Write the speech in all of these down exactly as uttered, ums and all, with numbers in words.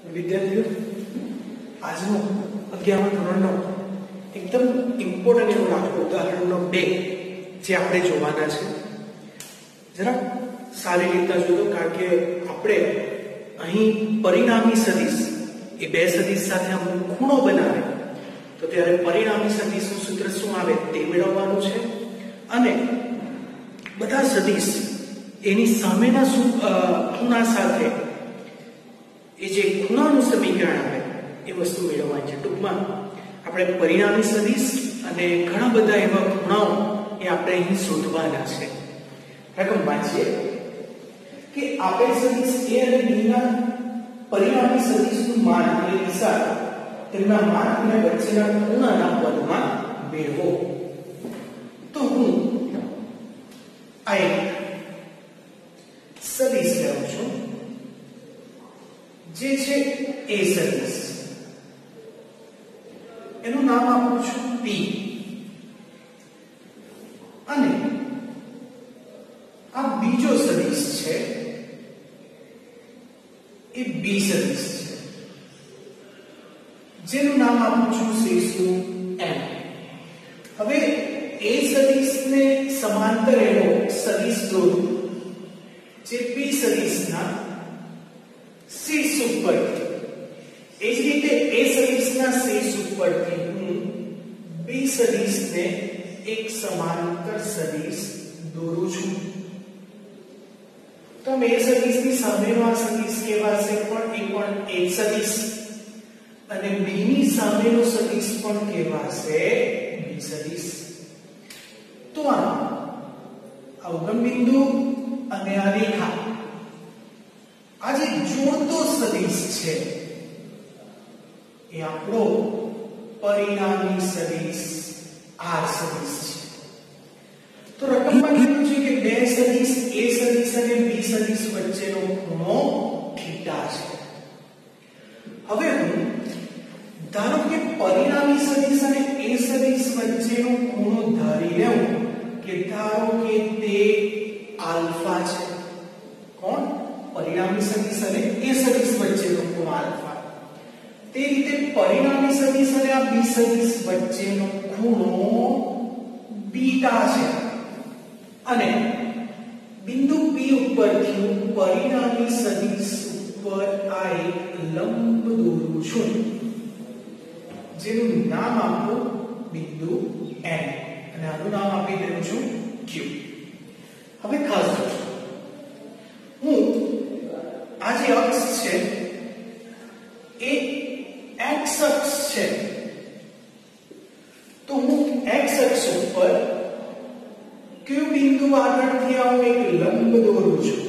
વિદ્યાર્થીઓ આજનો અગિયારમા ધોરણનો એકદમ ઇમ્પોર્ટન્ટ એવો દાખલો ઉદાહરણનો બે જે આપણે જોવાના છે જરા સારી રીતના જોજો કારણ કે આપણે અહીં પરિણામી સદિશ એ બે સદિશ સાથે આમ ખૂણો બનાવે તો ત્યારે પરિણામી સદિશનું સૂત્ર શું આવે તે મેળવવાનું છે અને બધા સદિશ એની સામેના ખૂણા સાથે એ જે ખૂણાનું સમીકરણ આવે એ વસ્તુ મેળવવાની છે ટૂંકમાં આપણે પરિણામી સદિશ અને ઘણા બધા એવા ખૂણાઓ એ આપણે અહીં શોધવાના છે રકમ વાંચીએ કે આપેલ સદિશ a અને b ના પરિણામી સદિશનું માન અને દિશા તેમના માન અને વચ્ચેના ખૂણાના પદમાં મેળવો તો હું આ એક સદિશ લઉં છું જે છે a સદિશ એનું નામ આપું છું p અને આ બીજો સદિશ છે એ b સદિશ છે જેનું નામ આપું છું શીર્ષનું m હવે a સદિશને સમાંતર એવો સદિશ દોરો જે p સદિશના શીર્ષ ઉપર એ જ રીતે a સદિશના શીર્ષ ઉપરથી હું b સદિશને એક સમાંતર સદિશ દોરું છું તો a સદિશની સામેનો આ સદિશ કહેવાશે પણ એ પણ એક સદિશ અને b ની સામેનો સદિશ પણ કહેવાશે b સદિશ તો આ અવગમ બિંદુ અને આ રેખા આ જે જોડતો સદિશ છે એ આપણો પરિણામી સદિશ r સદિશ છે તો રકમમાં કીધું છે કે બે સદિશ a સદિશ અને b સદિશ વચ્ચેનો ખૂણો થીટા છે હવે હું ધારો કે પરિણામી સદિશ અને a સદિશ વચ્ચેનો ખૂણો ધારી લઉં કે ધારો કે તે આલ્ફા છે કોણ પરિણામી સદિશ અને a સદિશ વચ્ચેનો ખૂણો આલ્ફા તે રીતે પરિણામી સદિશ અને આ b સદિશ વચ્ચેનો ખૂણો બીટા છે અને બિંદુ p ઉપરથી પરિણામી સદિશ ઉપર આ એક લંબ દોરું છું જેનું નામ આપું બિંદુ n અને આનું નામ આપી દઉં છું q હવે ખાસ જોજો હું આ જે અક્ષ છે એ x અક્ષ છે તો હું x અક્ષ ઉપર કયું બિંદુ આગળથી આવું એક લંબ દોરું છું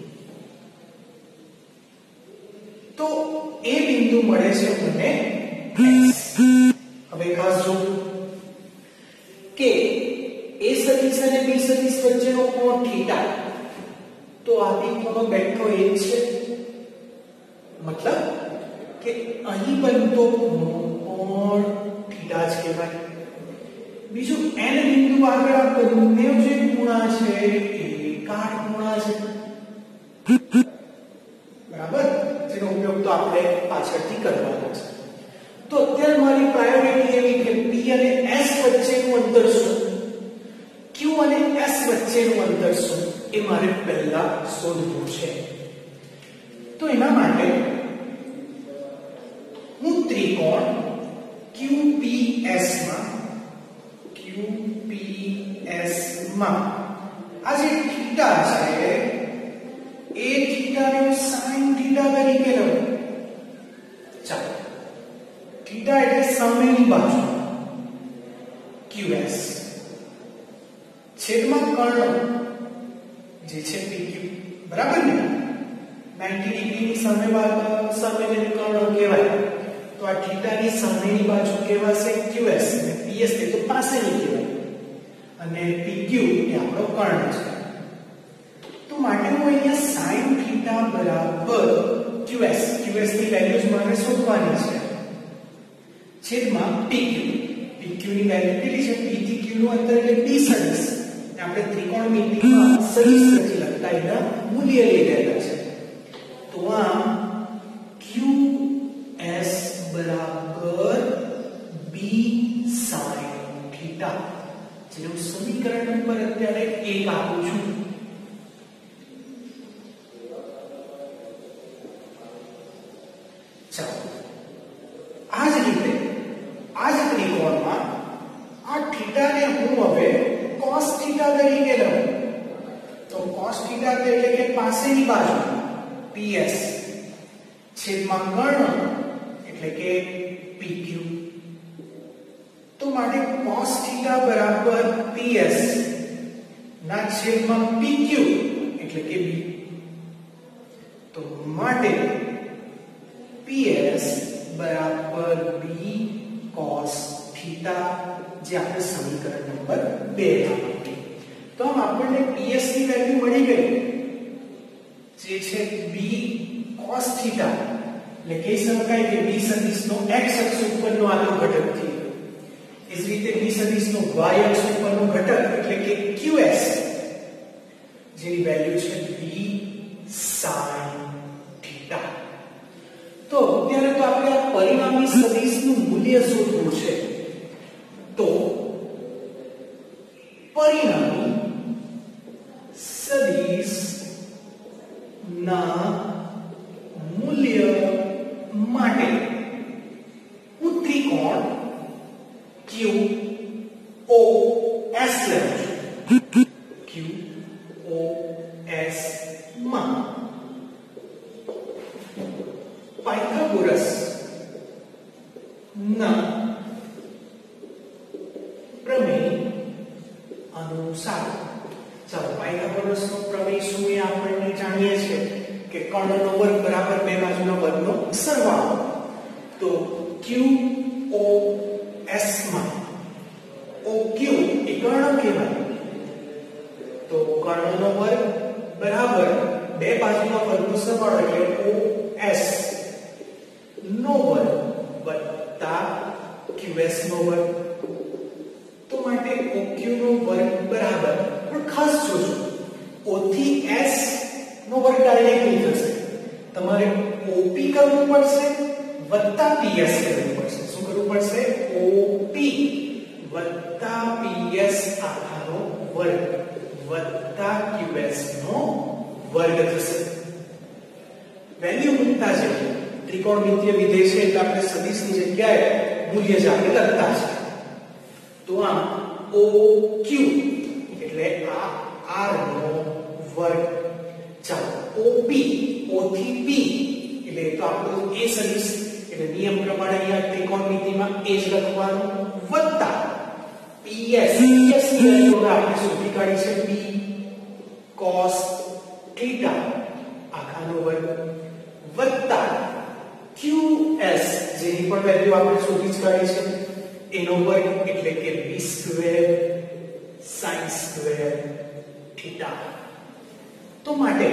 તો એ બિંદુ મળે છે મને x હવે ખાસ જો કે a સદિશ અને b સદિશ વચ્ચેનો કોણ થીટા તો આ બી ખૂણો બેઠો એ છે મતલબ કે અહીં બનતો ખૂણો કોણ થીટા જ કહેવાય બીજું n બિંદુ આગળ આ બંને જે ખૂણા છે એ કાટ ખૂણા છે બરાબર જેનો ઉપયોગ તો આપણે પાછળથી કરવાનો છે તો અત્યારે મારી પ્રાયોરિટી એવી કે p અને s વચ્ચેનું અંતર શું q અને s વચ્ચેનું અંતર શું એ મારે પહેલા શોધવું છે તો એના માટે હું ત્રિકોણ Q P S માં Q P S માં આ જે થીટા છે એ થીટાને sin થીટા તરીકે લઉં ચાલો થીટા એટલે સામેની બાજુ Q S છેદમાં કર્ણ જે છે P Q બરાબર ને ninety ડિગ્રી ની સામે બાજુ સામેને કર્ણ કહેવાય તો આ થીટાની સામેની બાજુ કહેવાશે Q S અને P S ને તો પાસેની કહેવાય અને P Q એ આપણો કર્ણ છે તો માટે હું અહીંયા sin થીટા બરાબર Q S Q S ની વેલ્યુઝ મારે શોધવાની છે છેદમાં P Q P Q ની વેલ્યુ કેટલી છે P થી Q નું અંતર એટલે B સદિશ આપણે ત્રિકોણમિતિમાં સદિશ તરીકે લખતા એના મૂલ્ય લઈ રહ્યા છે તો આ Q જેનું સમીકરણ નંબર અત્યારે એક આપું છું. ચાલો આ જ રીતે આ જ ત્રિકોણમાં આ થીટાને હું હવે cos થીટા તરીકે લઉં તો cos થીટા એટલે કે પાસેની બાજુ ps છેદમાં કર્ણ એટલે કે pq. તો માટે cos થીટા બરાબર ps ના છેદમાં pq એટલે કે b. તો માટે ps બરાબર b cos થીટા જે આપણે સમીકરણ નંબર બે આપીએ. તો આમ આપણને ps ની વેલ્યુ મળી ગઈ જે છે b cos થીટા. એટલે કહી શકાય કે b સદિશનો x અક્ષ ઉપરનો આનો ઘટક છે. એ જ રીતે b સદિશનો y અક્ષ ઉપરનો ઘટક એટલે કે qs જેની વેલ્યુ છે b sin થીટા. તો અત્યારે તો આપણે આ પરિણામી સદિશનું મૂલ્ય શોધવું છે. તો પરિણામી સદિશ ના મૂલ્ય માટે હું ત્રિકોણ Q O S લેવું છું. Q O S માં પાયથાગોરસ ના પ્રમેય અનુસાર. ચાલો પાયથાગોરસ નો પ્રમેય શું એ આપણે જાણીએ છીએ કે કર્ણનો વર્ગ બરાબર બે બાજુના વર્ગનો સરવાળો. તો Q O S માં O Q એ કર્ણ કહેવાય. તો કર્ણનો વર્ગ બરાબર બે બાજુના વર્ગનો સરવાળો એટલે O S નો વર્ગ વત્તા Q S નો વર્ગ. તો માટે O Q નો વર્ગ બરાબર, પણ ખાસ જોજો O થી S નો વર્ગ ડાયરેક્ટલી થશે. તમારે O P કરવું પડશે વત્તા P S કરવું પડશે. શું કરવું પડશે? O P વત્તા P S આખાનો વર્ગ વત્તા Q S નો વર્ગ થશે. વેલ્યુ મૂકતા છે ત્રિકોણમિતિય વિધેય છે એટલે આપણે સદિશની જગ્યાએ મૂલ્ય જ આપણે લખતા છે. તો આમ O Q એટલે આ R નો વર્ગ. ચાલો O P O થી P એટલે તો આપણો A સદિશ એટલે નિયમ પ્રમાણે અહીંયા ત્રિકોણમિતિમાં A જ લખવાનું વત્તા P S P S ની વેલ્યુ આપણે શોધી કાઢી છે P cos થીટા આખાનો વર્ગ વત્તા Q S જેની પણ વેલ્યુ આપણે શોધી જ કાઢી છે એનો વર્ગ એટલે કે b square sin square theta. તો માટે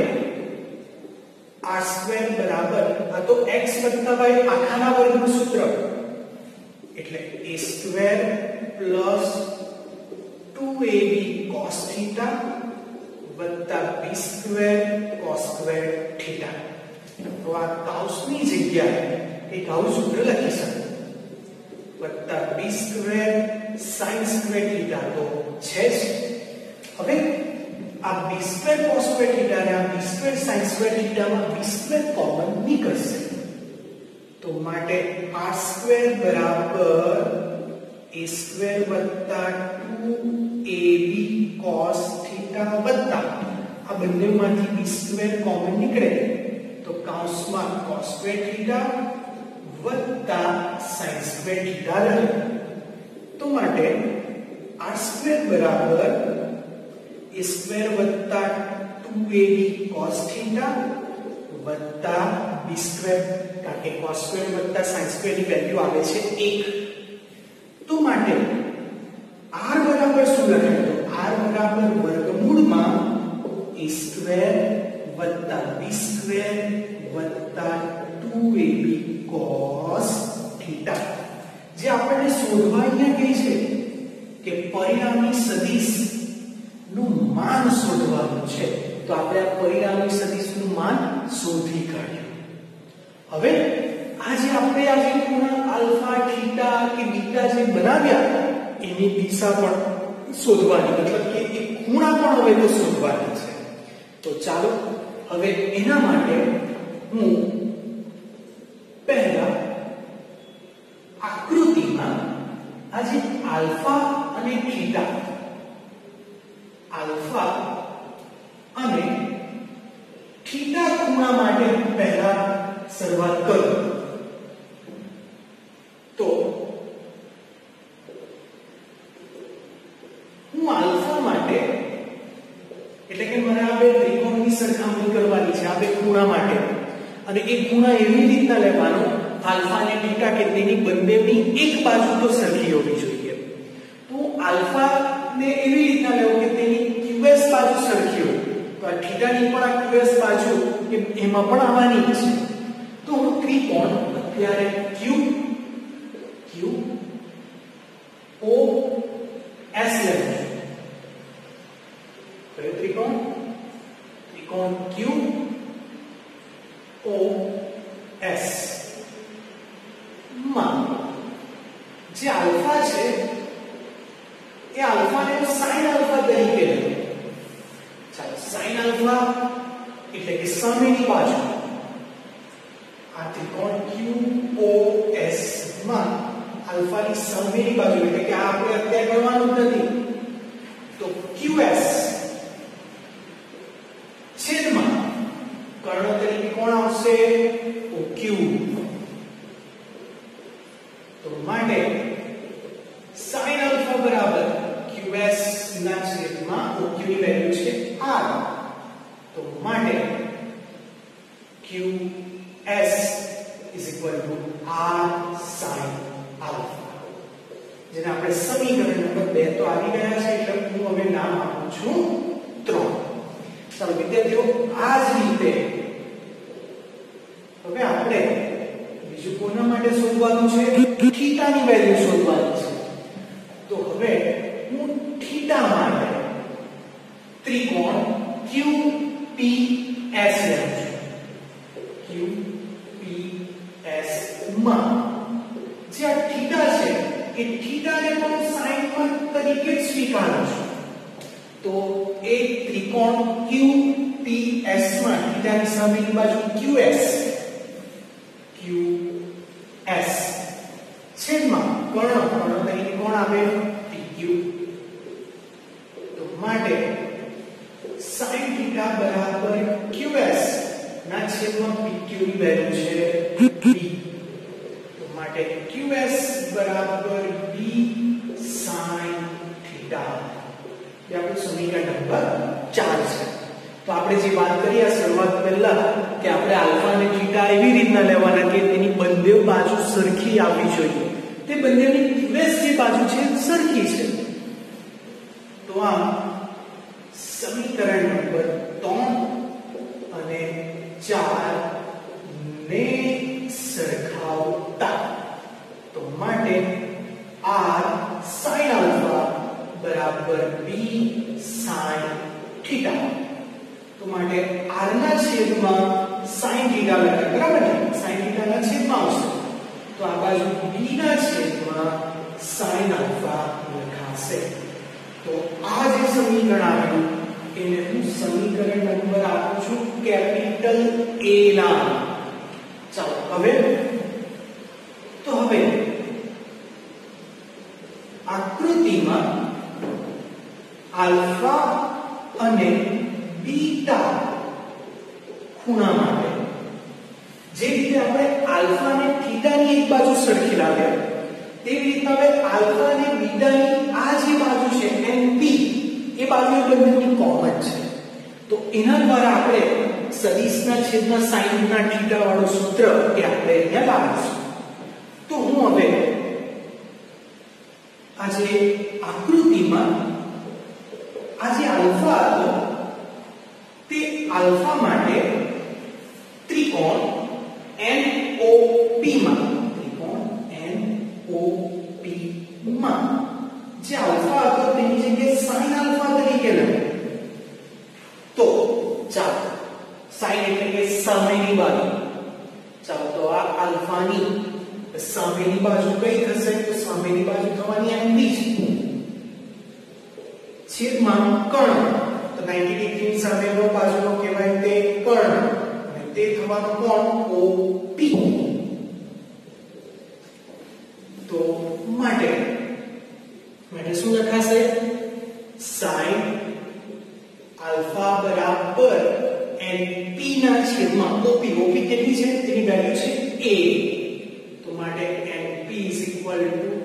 r સ્ક્વેર બરાબર આ તો x વત્તા y આખાના વર્ગનું સૂત્ર એટલે a square plus two a b cos theta વત્તા b square cos square theta. તો આ કાઉસની જગ્યાએ એક આવું સૂત્ર લખી શકું વત્તા b square sin square theta તો છે જ. હવે આ b square cos square theta અને આ b સ્ક્વેર sin સ્ક્વેર થીટામાં b સ્ક્વેર કોમન નીકળશે. તો માટે r સ્ક્વેર બરાબર a સ્ક્વેર વત્તા two a b cos theta વત્તા આ બંનેમાંથી b સ્ક્વેર કોમન નીકળે તો કૌંસમાં cos સ્ક્વેર થીટા વત્તા sin સ્ક્વેર થીટા રહે. તો માટે r સ્ક્વેર બરાબર a સ્ક્વેર વત્તા two a b cos theta વત્તા b સ્ક્વેર કારણ કે cos સ્ક્વેર વત્તા sin સ્ક્વેર ની વેલ્યુ આવે છે એક. તો માટે r બરાબર શું લખાય? તો r બરાબર વર્ગમૂળમાં a સ્ક્વેર વત્તા b સ્ક્વેર વત્તા two a b cos theta. જે આપણને શોધવા અહીંયા કહે છે કે પરિણામી સદિશ નું માન શોધવાનું છે. તો આપણે આ પરિણામી સદિશનું માન શોધી કાઢ્યું. હવે આજે આપણે આ જે ખૂણા આલ્ફા થીટા કે બીટા જે બનાવ્યા એની દિશા પણ શોધવાની, મતલબ કે એ ખૂણા પણ હવે તો શોધવાની છે. તો ચાલો હવે એના માટે હું પહેલા આકૃતિમાં આ જે આલ્ફા અને થીટા, આલ્ફા અને થીટા ખૂણા માટે પહેલા શરૂઆત કરું. તો હું આલ્ફા માટે, એટલે કે મને આ બે ત્રિકોણની સરખામણી કરવાની છે, આ બે ખૂણા માટે, અને એ ખૂણા એવી રીતના લેવાનો આલ્ફા અને થીટા કે તેની બંનેની એક બાજુ તો સરખી હોવી જોઈએ. તો આલ્ફા ને એવી રીતના લેવો કે તેની ક્યુએસ બાજુ સરખી હોય, તો આ થીટાની પણ આ ક્યુએસ બાજુ એમાં પણ આવવાની છે. તો હું ત્રિકોણ અત્યારે ક્યુ ક્યુ ઓ એસ લેવું છું. કયો ત્રિકોણ? ત્રિકોણ ક્યુ ઓ એસ માં જે આલ્ફા છે એ આલ્ફાને sin આલ્ફા તરીકે લઈએ. ચાલો, sin આલ્ફા એટલે કે સામેની બાજુ. આ ત્રિકોણ ક્યુ ઓ એસ માં આલ્ફાની સામેની બાજુ, એટલે કે આ આપણે અત્યારે ગણવાનું જ નથી. તો ક્યુએસ છેદમાં કર્ણ તરીકે કોણ આવશે? તો ક્યુ. તો માટે sin આલ્ફા બરાબર qs ના છેદમાં ઓq ની વેલ્યુ છે r. તો માટે qs is equal to r sin alpha, જેને આપણે સમીકરણ નંબર બે તો આવી ગયા છે, એટલે હું હવે નામ આપું છું ત્રણ. ચાલો વિદ્યાર્થીઓ, આ જ રીતે હવે આપણે બીજું કોના માટે શોધવાનું છે? થીટાની વેલ્યુ શોધવાની છે. તો હવે હું થીટા માટે ત્રિકોણ ક્યુ પી એસ લેવું છું. ક્યુ પી એસ માં જે આ થીટા છે એ થીટાને પણ sin તરીકે જ સ્વીકારું છું. તો એ ત્રિકોણ ક્યુ પી એસ માં થીટાની સામેની બાજુ ક્યુએસ ક્યુએસ છેદમાં કર્ણ કર્ણ તરીકે કોણ આવે? પીક્યુ. તો માટે sin થીટા બરાબર qs ના છેદમાં pq ની વેલ્યુ છે b. તો માટે qs બરાબર b sin થીટા. એ આપણું સમીકરણ નંબર ચાર છે. તો આપણે જે વાત કરી આ શરૂઆત પહેલા કે આપણે આલ્ફા અને થીટા એવી રીતના લેવાના કે તેની બંને બાજુ સરખી આવવી જોઈએ, તે બંનેની qs જે બાજુ છે સરખી છે. તો આ સમીકરણ નંબર ત્રણ અને ચાર ને સરખાવતા, તો માટે r sin આલ્ફા બરાબર b sin થીટા. તો માટે r ના છેદમાં sin થીટા લખાય, બરાબર ને? sin થીટા ના છેદમાં આવશે, તો આ બાજુ b ના છેદમાં sin આલ્ફા લખાશે. તો આ જે સમીકરણ આવ્યું એને હું સમીકરણ નંબર આપું છું કેપિટલ A ના. ચાલો હવે તો હવે આકૃતિમાં આલ્ફા અને બીટા ખૂણા માટે જે રીતે આપણે આલ્ફા અને થીટાની એક બાજુ સરખી લાવ્યા, તેવી રીતે હવે આલ્ફા અને બીટાની આ જે બાજુ છે એમ પી, એ બાજુ એ બંનેની કોમન છે. તો એના દ્વારા આપણે સદિશના છેદના sin ના થીટા વાળું સૂત્ર એ આપણે અહીંયા લાવીશું. તો હું હવે આ જે આકૃતિમાં આ જે આલ્ફા હતો તે આલ્ફા માટે ત્રિકોણ એન ઓ પી માં ત્રિકોણ એન ઓ પી માં જે આલ્ફા હતો તેની જગ્યાએ sin આલ્ફા તરીકે લઈએ. તો ચાલો sin એટલે કે સામેની બાજુ. ચાલો તો આ આલ્ફાની સામેની બાજુ કઈ થશે? તો સામેની બાજુ થવાની એમ બી છે. છેદમાં કર્ણ, તો નાઇન્ટી ડિગ્રી સામેનો બાજુનો કહેવાય તે કર્ણ, અને તે થવાનો કોણ ઓપી. તો માટે માટે શું લખાશે sin આલ્ફા બરાબર np ના છેદમાં op. op કેટલી છે તેની વેલ્યુ છે a, તો માટે np a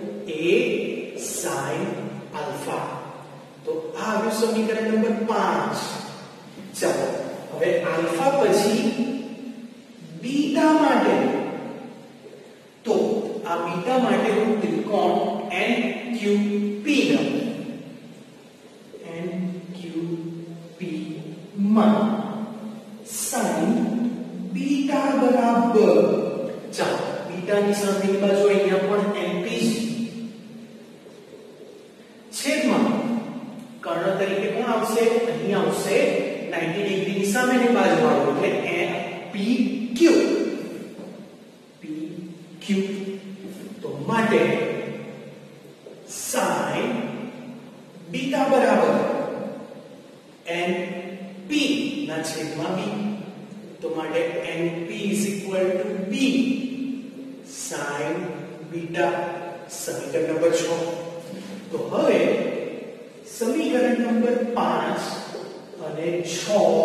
sin આલ્ફા. તો આ આવ્યું સમીકરણ નંબર પાંચ. ચાલો હવે આલ્ફા પછી બીટા માટે, તો આ બીટા માટે હું ત્રિકોણ nqp લઉં. nqp માં sin બીટા બરાબર, ચાલો બીટાની સામેની બાજુ અહીંયા પણ np છેદમાં કર્ણ તરીકે કોણ આવશે, અહીં આવશે નાઇન્ટી ડિગ્રીની સામેની બાજુ વાળો એટલે pq. pq તો માટે sin બીટા બરાબર np ના છેદમાં b, તો માટે np b sin બીટા. સમીકરણ નંબર છ. તો હવે સમીકરણ નંબર પાંચ અને છ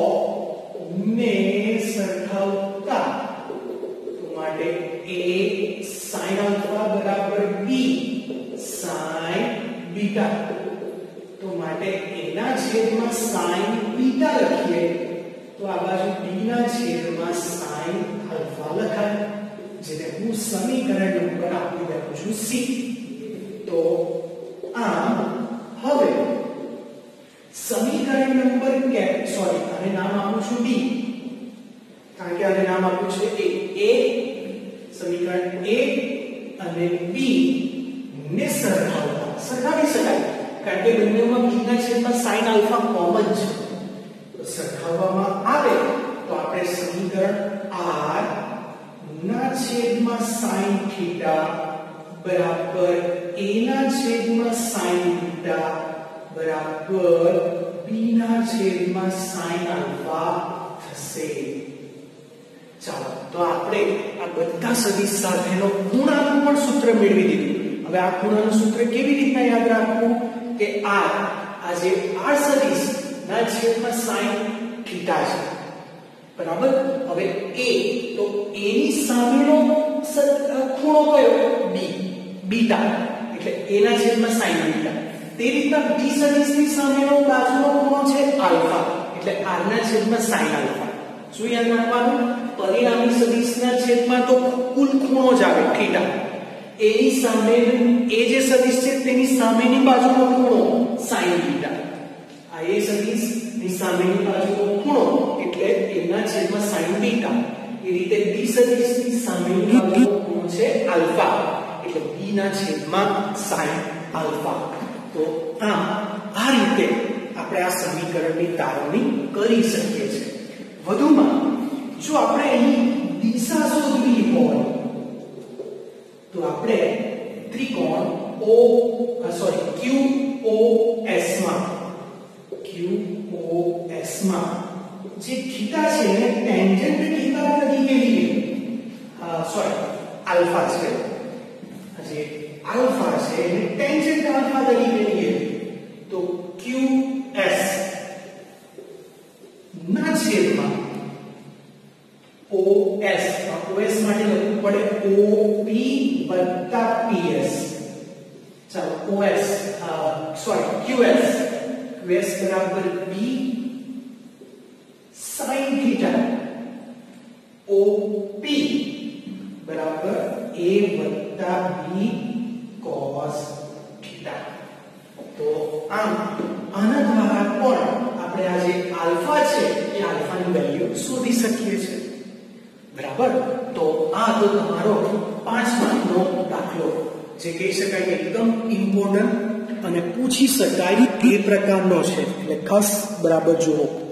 ને સરખાવતા, તો માટે a sin આલ્ફા બરાબર b sin બીટા, તો માટે a ના છેદમાં sin બીટા લખીએ તો આ બાજુ b ના છેદમાં sin આલ્ફા લખાય, જેને હું સમીકરણ નંબર આપી દઉં છું c. તો આમ હવે સમીકરણ નંબર કે સોરી આને નામ આપું છું d, કારણ કે આને નામ આપું છે a. a સમીકરણ a અને b ને સરખાવતા, સરખાવી શકાય કારણ કે બંનેમાં b ના છેદમાં sin આલ્ફા કોમન છે, તો સરખાવવામાં આવે તો આપણે સમીકરણ r ના છેદમાં sin થીટા બરાબર a ના છેદમાં sin બીટા બરાબર b ના છેદમાં sin આલ્ફા થશે. ચાલો તો આપણે આ બધા સદિશ સાથેનો ખૂણાનું પણ સૂત્ર મેળવી દીધું. હવે આ ખૂણાનું સૂત્ર કેવી રીતના યાદ રાખવું કે r આ જે r સદિશ ના છેદમાં sin થીટા છે બરાબર. હવે a, તો a ની સામેનો ખૂણો કયો b, બીટા, એટલે a ના છેદમાં sin બીટા. તે રીતના b સદિશની સામેનો બાજુનો ખૂણો છે આલ્ફા, એટલે r ના છેદમાં sin આલ્ફા. શું યાદ રાખવાનું, પરિણામી સદિશના છેદમાં તો કુલ ખૂણો જ આવે થીટા. a ની સામે a જે સદિશ છે તેની સામેની બાજુનો ખૂણો sin બીટા. આ a સદિશની સામેની બાજુનો ખૂણો એટલે a ના છેદમાં sin બીટા. એ રીતે b સદિશની સામેની બાજુનો ખૂણો છે આલ્ફા, એટલે b ના છેદમાં sin આલ્ફા. તો આમ આ રીતે આપણે આ સમીકરણની તારવણી કરી શકીએ છીએ. વધુમાં જો આપણે અહીં દિશા શોધવી હોય તો આપણે ત્રિકોણ O sorry Q O S માં Q O S માં જે થીટા છે એને ટેન્જન્ટ થીટા તરીકે લઈએ. સોરી આલ્ફા છે, જે આલ્ફા છે એને ટેન્જન્ટ આલ્ફા તરીકે લઈએ તો Q S ના છેદમાં O S, O S માટે લખવું પડે O P વત્તા P S. ચાલો O S sorry Q S Q S બરાબર B sin theta, O P બરાબર A વત્તા B cos theta. તો આમ આના દ્વારા પણ આપણે આ જે આલ્ફા છે એ આલ્ફાની વેલ્યુ શોધી શકીએ છીએ બરાબર. તો આ તો તમારો પાંચ માર્કનો દાખલો, જે કહી શકાય કે એકદમ ઇમ્પોર્ટન્ટ અને પૂછી શકાય એ પ્રકારનો છે, એટલે ખાસ બરાબર જુઓ.